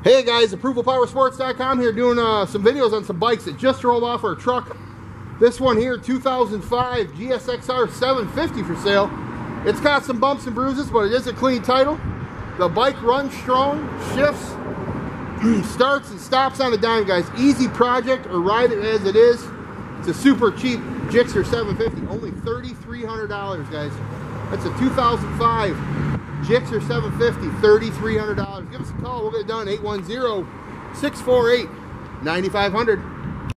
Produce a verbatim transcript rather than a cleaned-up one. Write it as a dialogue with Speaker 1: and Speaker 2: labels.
Speaker 1: Hey guys, approval power sports dot com here doing uh, some videos on some bikes that just rolled off our truck. This one here, two thousand five G S X R seven fifty for sale. It's got some bumps and bruises, but it is a clean title. The bike runs strong, shifts, starts and stops on a dime, guys. Easy project, or ride it as it is. It's a super cheap Gixxer seven fifty, only thirty-three hundred dollars, guys. That's a two thousand five Gixxer seven fifty, thirty-three hundred dollars. Give us a call, we'll get it done, eight one zero, six four eight, nine five zero zero.